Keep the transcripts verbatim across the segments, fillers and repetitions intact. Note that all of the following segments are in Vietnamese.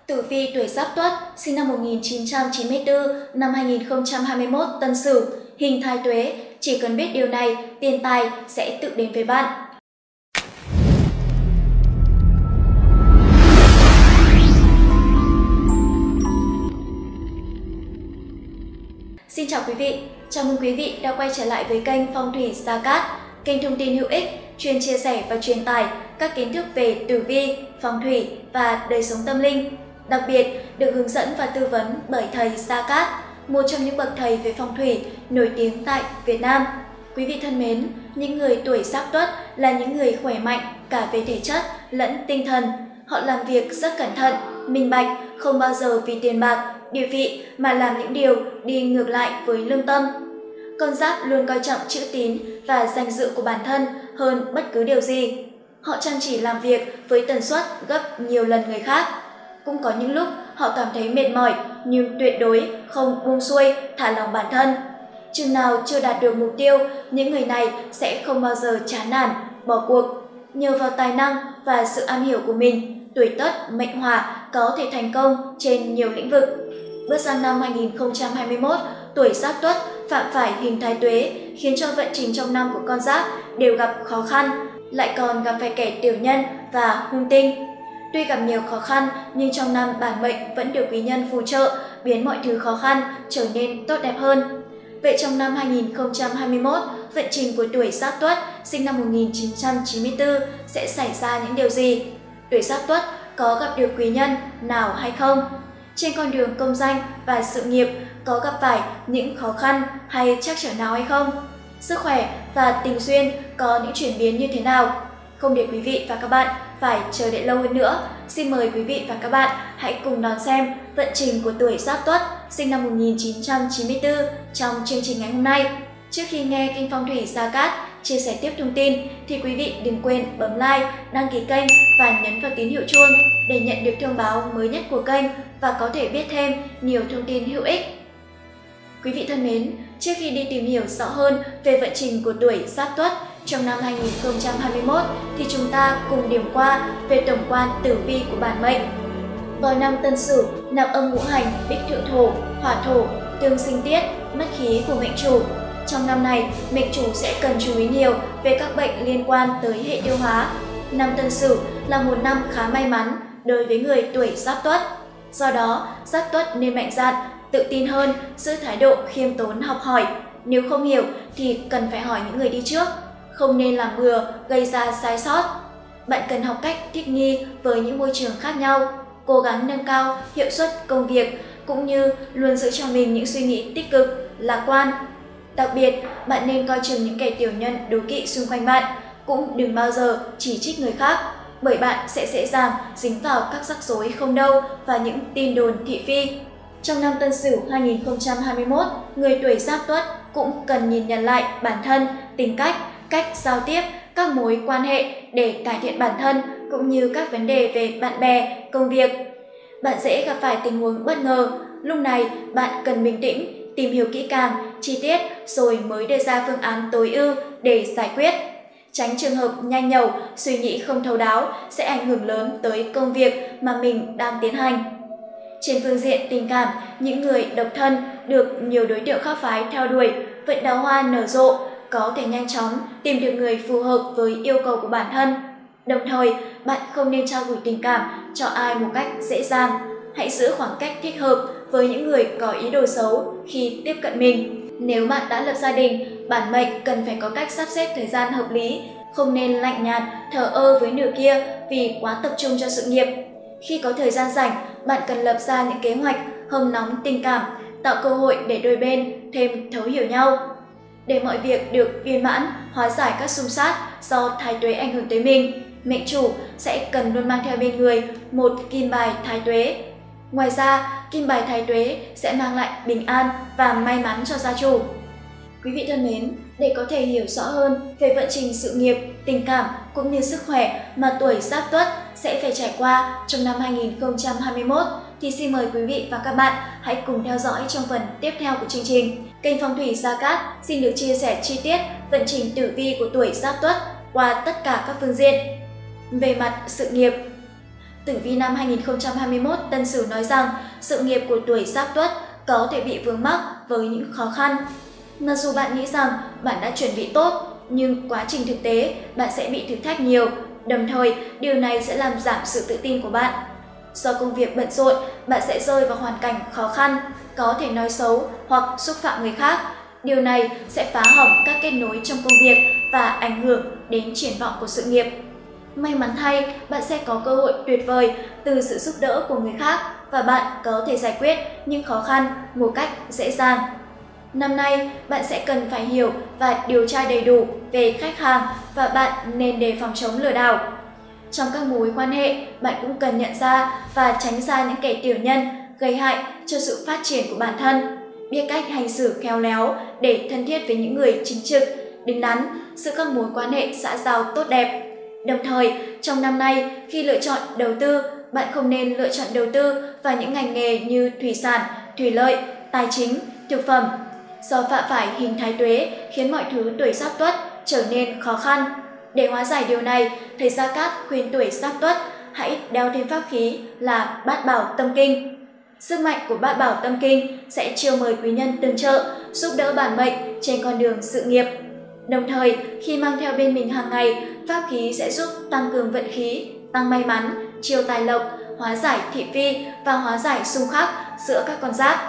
Tử vi tuổi Giáp Tuất, sinh năm một nghìn chín trăm chín mươi tư, năm hai nghìn không trăm hai mươi mốt Tân Sửu, hình Thái Tuế. Chỉ cần biết điều này, tiền tài sẽ tự đến với bạn. Xin chào quý vị, chào mừng quý vị đã quay trở lại với kênh Phong thủy Gia Cát, kênh thông tin hữu ích, chuyên chia sẻ và truyền tải các kiến thức về tử vi, phong thủy và đời sống tâm linh. Đặc biệt được hướng dẫn và tư vấn bởi thầy Gia Cát, một trong những bậc thầy về phong thủy nổi tiếng tại Việt Nam. Quý vị thân mến, những người tuổi Giáp Tuất là những người khỏe mạnh cả về thể chất lẫn tinh thần. Họ làm việc rất cẩn thận, minh bạch, không bao giờ vì tiền bạc, địa vị mà làm những điều đi ngược lại với lương tâm. Con giáp luôn coi trọng chữ tín và danh dự của bản thân hơn bất cứ điều gì. Họ chăm chỉ làm việc với tần suất gấp nhiều lần người khác. Cũng có những lúc họ cảm thấy mệt mỏi nhưng tuyệt đối không buông xuôi, thả lỏng bản thân. Chừng nào chưa đạt được mục tiêu, những người này sẽ không bao giờ chán nản, bỏ cuộc. Nhờ vào tài năng và sự am hiểu của mình, tuổi Tuất mệnh Hỏa có thể thành công trên nhiều lĩnh vực. Bước sang năm hai nghìn không trăm hai mươi mốt, tuổi Giáp Tuất phạm phải hình Thái Tuế khiến cho vận trình trong năm của con giáp đều gặp khó khăn, lại còn gặp phải kẻ tiểu nhân và hung tinh. Tuy gặp nhiều khó khăn nhưng trong năm bản mệnh vẫn được quý nhân phù trợ, biến mọi thứ khó khăn trở nên tốt đẹp hơn. Vậy trong năm hai nghìn không trăm hai mươi mốt, vận trình của tuổi Giáp Tuất sinh năm một nghìn chín trăm chín mươi tư sẽ xảy ra những điều gì? Tuổi Giáp Tuất có gặp được quý nhân nào hay không? Trên con đường công danh và sự nghiệp có gặp phải những khó khăn hay trắc trở nào hay không? Sức khỏe và tình duyên có những chuyển biến như thế nào? Không để quý vị và các bạn phải chờ đợi lâu hơn nữa, xin mời quý vị và các bạn hãy cùng đón xem vận trình của tuổi Giáp Tuất sinh năm một nghìn chín trăm chín mươi tư trong chương trình ngày hôm nay. Trước khi nghe kênh Phong thủy Gia Cát chia sẻ tiếp thông tin thì quý vị đừng quên bấm like, đăng ký kênh và nhấn vào tín hiệu chuông để nhận được thông báo mới nhất của kênh và có thể biết thêm nhiều thông tin hữu ích. Quý vị thân mến, trước khi đi tìm hiểu rõ hơn về vận trình của tuổi Giáp Tuất trong năm hai nghìn không trăm hai mươi mốt thì chúng ta cùng điểm qua về tổng quan tử vi của bản mệnh. Vào năm Tân Sửu, nạp âm ngũ hành, bích thượng thổ, hỏa thổ, tương sinh tiết, mất khí của mệnh chủ. Trong năm này, mệnh chủ sẽ cần chú ý nhiều về các bệnh liên quan tới hệ tiêu hóa. Năm Tân Sửu là một năm khá may mắn đối với người tuổi Giáp Tuất. Do đó, Giáp Tuất nên mạnh dạn, tự tin hơn, giữ thái độ khiêm tốn học hỏi. Nếu không hiểu thì cần phải hỏi những người đi trước. Không nên làm bừa, gây ra sai sót. Bạn cần học cách thích nghi với những môi trường khác nhau, cố gắng nâng cao hiệu suất công việc, cũng như luôn giữ cho mình những suy nghĩ tích cực, lạc quan. Đặc biệt, bạn nên coi chừng những kẻ tiểu nhân đố kỵ xung quanh bạn, cũng đừng bao giờ chỉ trích người khác, bởi bạn sẽ dễ dàng dính vào các rắc rối không đâu và những tin đồn thị phi. Trong năm Tân Sửu hai nghìn không trăm hai mươi mốt, người tuổi Giáp Tuất cũng cần nhìn nhận lại bản thân, tính cách, cách giao tiếp, các mối quan hệ để cải thiện bản thân cũng như các vấn đề về bạn bè, công việc. Bạn dễ gặp phải tình huống bất ngờ, lúc này bạn cần bình tĩnh, tìm hiểu kỹ càng, chi tiết rồi mới đưa ra phương án tối ưu để giải quyết. Tránh trường hợp nhanh nhẩu, suy nghĩ không thấu đáo sẽ ảnh hưởng lớn tới công việc mà mình đang tiến hành. Trên phương diện tình cảm, những người độc thân được nhiều đối tượng khác phái theo đuổi, vận đào hoa nở rộ, có thể nhanh chóng tìm được người phù hợp với yêu cầu của bản thân. Đồng thời, bạn không nên trao gửi tình cảm cho ai một cách dễ dàng. Hãy giữ khoảng cách thích hợp với những người có ý đồ xấu khi tiếp cận mình. Nếu bạn đã lập gia đình, bản mệnh cần phải có cách sắp xếp thời gian hợp lý, không nên lạnh nhạt, thờ ơ với nửa kia vì quá tập trung cho sự nghiệp. Khi có thời gian rảnh, bạn cần lập ra những kế hoạch hâm nóng tình cảm, tạo cơ hội để đôi bên thêm thấu hiểu nhau. Để mọi việc được viên mãn, hóa giải các xung sát do Thái Tuế ảnh hưởng tới mình, mệnh chủ sẽ cần luôn mang theo bên người một kim bài Thái Tuế. Ngoài ra, kim bài Thái Tuế sẽ mang lại bình an và may mắn cho gia chủ. Quý vị thân mến, để có thể hiểu rõ hơn về vận trình sự nghiệp, tình cảm cũng như sức khỏe mà tuổi Giáp Tuất sẽ phải trải qua trong năm hai nghìn không trăm hai mươi mốt thì xin mời quý vị và các bạn hãy cùng theo dõi trong phần tiếp theo của chương trình. Kênh Phong thủy Gia Cát xin được chia sẻ chi tiết vận trình tử vi của tuổi Giáp Tuất qua tất cả các phương diện. Về mặt sự nghiệp, Tử vi năm hai nghìn không trăm hai mươi mốt Tân Sửu nói rằng sự nghiệp của tuổi Giáp Tuất có thể bị vướng mắc với những khó khăn. Mặc dù bạn nghĩ rằng bạn đã chuẩn bị tốt, nhưng quá trình thực tế bạn sẽ bị thử thách nhiều, đồng thời điều này sẽ làm giảm sự tự tin của bạn. Do công việc bận rộn, bạn sẽ rơi vào hoàn cảnh khó khăn, có thể nói xấu hoặc xúc phạm người khác. Điều này sẽ phá hỏng các kết nối trong công việc và ảnh hưởng đến triển vọng của sự nghiệp. May mắn thay, bạn sẽ có cơ hội tuyệt vời từ sự giúp đỡ của người khác và bạn có thể giải quyết những khó khăn một cách dễ dàng. Năm nay, bạn sẽ cần phải hiểu và điều tra đầy đủ về khách hàng và bạn nên đề phòng chống lừa đảo. Trong các mối quan hệ, bạn cũng cần nhận ra và tránh xa những kẻ tiểu nhân gây hại cho sự phát triển của bản thân. Biết cách hành xử khéo léo để thân thiết với những người chính trực, đứng đắn, giữ các mối quan hệ xã giao tốt đẹp. Đồng thời, trong năm nay, khi lựa chọn đầu tư, bạn không nên lựa chọn đầu tư vào những ngành nghề như thủy sản, thủy lợi, tài chính, thực phẩm. Do phạm phải hình thái tuế khiến mọi thứ tuổi Giáp Tuất trở nên khó khăn. Để hóa giải điều này, thầy Gia Cát khuyên tuổi Giáp Tuất hãy đeo thêm pháp khí là Bát Bảo Tâm Kinh. Sức mạnh của Bát Bảo Tâm Kinh sẽ chiêu mời quý nhân tương trợ, giúp đỡ bản mệnh trên con đường sự nghiệp. Đồng thời, khi mang theo bên mình hàng ngày, pháp khí sẽ giúp tăng cường vận khí, tăng may mắn, chiêu tài lộc, hóa giải thị phi và hóa giải xung khắc giữa các con giáp.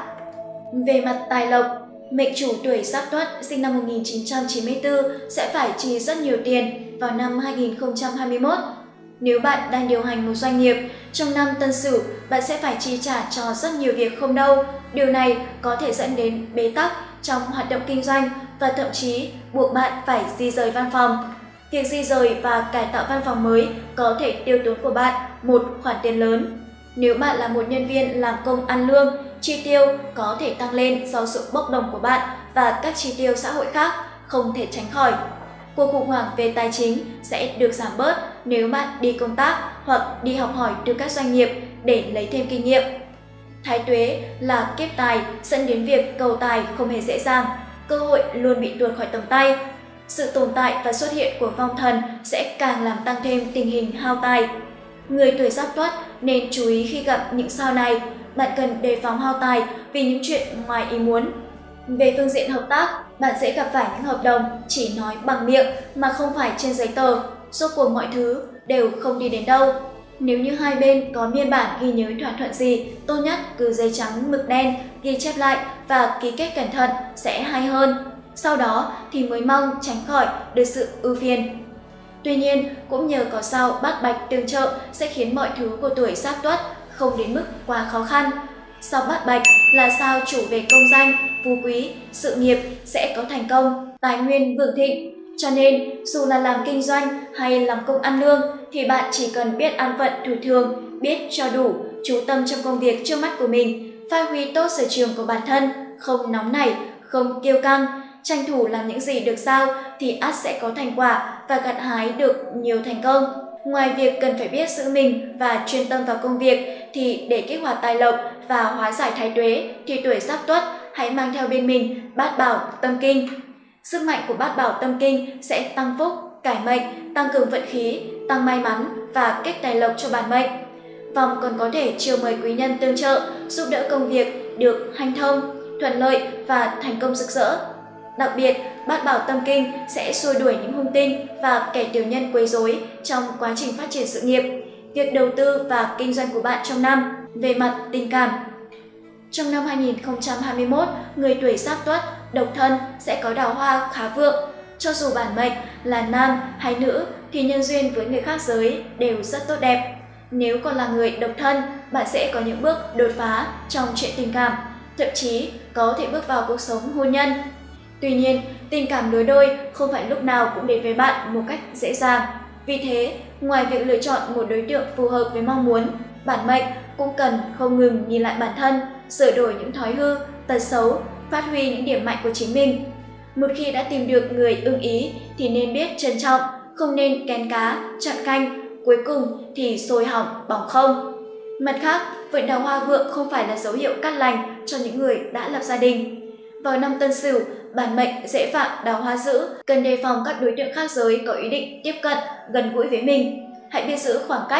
Về mặt tài lộc, mệnh chủ tuổi Giáp Tuất sinh năm một nghìn chín trăm chín mươi tư sẽ phải chi rất nhiều tiền vào năm hai nghìn không trăm hai mươi mốt. Nếu bạn đang điều hành một doanh nghiệp, trong năm Tân Sửu, bạn sẽ phải chi trả cho rất nhiều việc không đâu. Điều này có thể dẫn đến bế tắc trong hoạt động kinh doanh và thậm chí buộc bạn phải di rời văn phòng. Việc di rời và cải tạo văn phòng mới có thể tiêu tốn của bạn một khoản tiền lớn. Nếu bạn là một nhân viên làm công ăn lương, chi tiêu có thể tăng lên do sự bốc đồng của bạn và các chi tiêu xã hội khác không thể tránh khỏi. Cuộc khủng hoảng về tài chính sẽ được giảm bớt nếu bạn đi công tác hoặc đi học hỏi từ các doanh nghiệp để lấy thêm kinh nghiệm. Thái tuế là kiếp tài dẫn đến việc cầu tài không hề dễ dàng, cơ hội luôn bị tuột khỏi tầm tay. Sự tồn tại và xuất hiện của vong thần sẽ càng làm tăng thêm tình hình hao tài. Người tuổi Giáp Tuất nên chú ý khi gặp những sao này, bạn cần đề phòng hao tài vì những chuyện ngoài ý muốn. Về phương diện hợp tác, bạn sẽ gặp phải những hợp đồng chỉ nói bằng miệng mà không phải trên giấy tờ, rốt cuộc mọi thứ đều không đi đến đâu. Nếu như hai bên có biên bản ghi nhớ thỏa thuận gì, tốt nhất cứ giấy trắng mực đen ghi chép lại và ký kết cẩn thận sẽ hay hơn. Sau đó thì mới mong tránh khỏi được sự ưu phiền. Tuy nhiên, cũng nhờ có sao Bát Bạch tương trợ sẽ khiến mọi thứ của tuổi Giáp Tuất không đến mức quá khó khăn. Sao Bát Bạch là sao chủ về công danh, phú quý, sự nghiệp sẽ có thành công, tài nguyên vượng thịnh. Cho nên, dù là làm kinh doanh hay làm công ăn lương thì bạn chỉ cần biết an phận thủ thường, biết cho đủ, chú tâm trong công việc trước mắt của mình, phát huy tốt sở trường của bản thân, không nóng nảy, không kiêu căng, tranh thủ làm những gì được giao thì ắt sẽ có thành quả và gặt hái được nhiều thành công. Ngoài việc cần phải biết giữ mình và chuyên tâm vào công việc thì để kích hoạt tài lộc và hóa giải thái tuế thì tuổi Giáp Tuất hãy mang theo bên mình Bát Bảo Tâm Kinh. Sức mạnh của Bát Bảo Tâm Kinh sẽ tăng phúc, cải mệnh, tăng cường vận khí, tăng may mắn và kích tài lộc cho bản mệnh. Vòng còn có thể chiêu mời quý nhân tương trợ, giúp đỡ công việc được hanh thông, thuận lợi và thành công rực rỡ. Đặc biệt, Bát Bảo Tâm Kinh sẽ xua đuổi những hung tinh và kẻ tiểu nhân quấy rối trong quá trình phát triển sự nghiệp, việc đầu tư và kinh doanh của bạn trong năm. Về mặt tình cảm, trong năm hai nghìn không trăm hai mươi mốt, người tuổi Giáp Tuất độc thân sẽ có đào hoa khá vượng. Cho dù bản mệnh là nam hay nữ thì nhân duyên với người khác giới đều rất tốt đẹp. Nếu còn là người độc thân, bạn sẽ có những bước đột phá trong chuyện tình cảm, thậm chí có thể bước vào cuộc sống hôn nhân. Tuy nhiên, tình cảm lứa đôi không phải lúc nào cũng đến với bạn một cách dễ dàng. Vì thế, ngoài việc lựa chọn một đối tượng phù hợp với mong muốn, bản mệnh cũng cần không ngừng nhìn lại bản thân, sửa đổi những thói hư, tật xấu, phát huy những điểm mạnh của chính mình. Một khi đã tìm được người ưng ý thì nên biết trân trọng, không nên kén cá, chọn canh, cuối cùng thì sôi hỏng bỏng không. Mặt khác, vận đào hoa vượng không phải là dấu hiệu cát lành cho những người đã lập gia đình. Vào năm Tân Sửu, bản mệnh dễ phạm đào hoa dữ, cần đề phòng các đối tượng khác giới có ý định tiếp cận, gần gũi với mình. Hãy biết giữ khoảng cách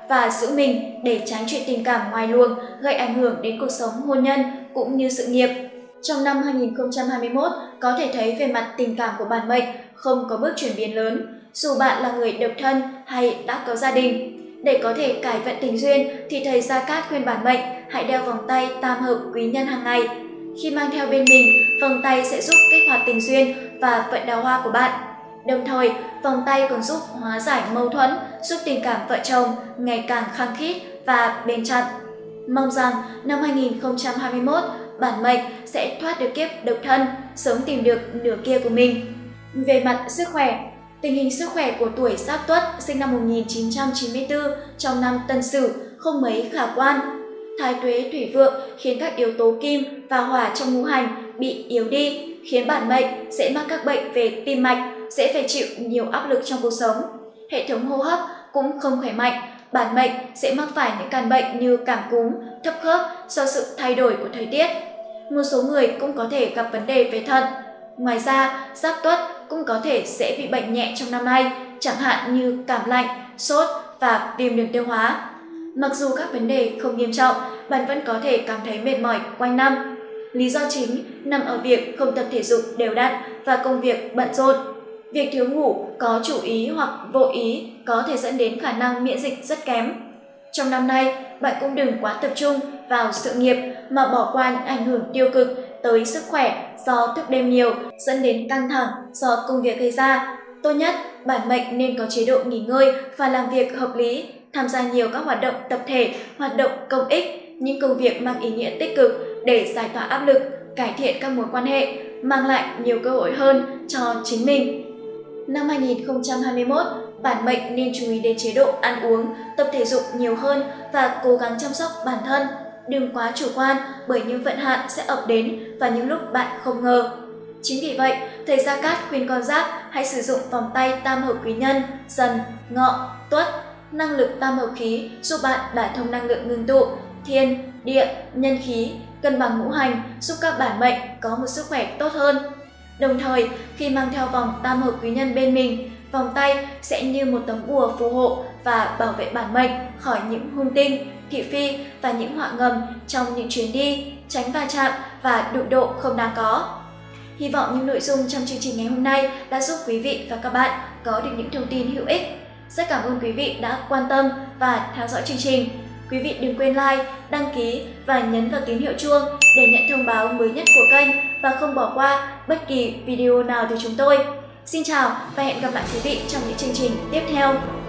và giữ mình để tránh chuyện tình cảm ngoài luồng gây ảnh hưởng đến cuộc sống hôn nhân cũng như sự nghiệp. Trong năm hai nghìn không trăm hai mươi mốt, có thể thấy về mặt tình cảm của bản mệnh không có bước chuyển biến lớn, dù bạn là người độc thân hay đã có gia đình. Để có thể cải vận tình duyên thì thầy Gia Cát khuyên bản mệnh hãy đeo vòng tay tam hợp quý nhân hàng ngày. Khi mang theo bên mình, vòng tay sẽ giúp kích hoạt tình duyên và vận đào hoa của bạn. Đồng thời, vòng tay còn giúp hóa giải mâu thuẫn, giúp tình cảm vợ chồng ngày càng khăng khít và bền chặt. Mong rằng năm hai nghìn không trăm hai mươi mốt, bản mệnh sẽ thoát được kiếp độc thân, sớm tìm được nửa kia của mình. Về mặt sức khỏe, tình hình sức khỏe của tuổi Giáp Tuất sinh năm một nghìn chín trăm chín mươi tư trong năm Tân Sửu không mấy khả quan. Thái tuế thủy vượng khiến các yếu tố kim và hỏa trong ngũ hành bị yếu đi, khiến bản mệnh sẽ mắc các bệnh về tim mạch, sẽ phải chịu nhiều áp lực trong cuộc sống. Hệ thống hô hấp cũng không khỏe mạnh, bản mệnh sẽ mắc phải những căn bệnh như cảm cúm, thấp khớp do sự thay đổi của thời tiết. Một số người cũng có thể gặp vấn đề về thận. Ngoài ra, Giáp Tuất cũng có thể sẽ bị bệnh nhẹ trong năm nay, chẳng hạn như cảm lạnh, sốt và viêm đường tiêu hóa. Mặc dù các vấn đề không nghiêm trọng, bạn vẫn có thể cảm thấy mệt mỏi quanh năm. Lý do chính nằm ở việc không tập thể dục đều đặn và công việc bận rộn. Việc thiếu ngủ có chủ ý hoặc vô ý có thể dẫn đến khả năng miễn dịch rất kém. Trong năm nay, bạn cũng đừng quá tập trung vào sự nghiệp mà bỏ qua những ảnh hưởng tiêu cực tới sức khỏe do thức đêm nhiều, dẫn đến căng thẳng do công việc gây ra. Tốt nhất, bản mệnh nên có chế độ nghỉ ngơi và làm việc hợp lý, tham gia nhiều các hoạt động tập thể, hoạt động công ích, những công việc mang ý nghĩa tích cực để giải tỏa áp lực, cải thiện các mối quan hệ, mang lại nhiều cơ hội hơn cho chính mình. Năm hai nghìn không trăm hai mươi mốt, bản mệnh nên chú ý đến chế độ ăn uống, tập thể dục nhiều hơn và cố gắng chăm sóc bản thân. Đừng quá chủ quan bởi những vận hạn sẽ ập đến vào những lúc bạn không ngờ. Chính vì vậy, thầy Gia Cát khuyên con giáp hãy sử dụng vòng tay tam hợp quý nhân Dần, Ngọ, Tuất. Năng lực tam hợp khí giúp bạn đả thông năng lượng ngưng tụ, thiên, địa, nhân khí, cân bằng ngũ hành, giúp các bản mệnh có một sức khỏe tốt hơn. Đồng thời, khi mang theo vòng tam hợp quý nhân bên mình, vòng tay sẽ như một tấm bùa phù hộ và bảo vệ bản mệnh khỏi những hung tinh, thị phi và những họa ngầm trong những chuyến đi, tránh va chạm và đụng độ không đáng có. Hy vọng những nội dung trong chương trình ngày hôm nay đã giúp quý vị và các bạn có được những thông tin hữu ích. Rất cảm ơn quý vị đã quan tâm và theo dõi chương trình. Quý vị đừng quên like, đăng ký và nhấn vào tín hiệu chuông để nhận thông báo mới nhất của kênh và không bỏ qua bất kỳ video nào từ chúng tôi. Xin chào và hẹn gặp lại quý vị trong những chương trình tiếp theo.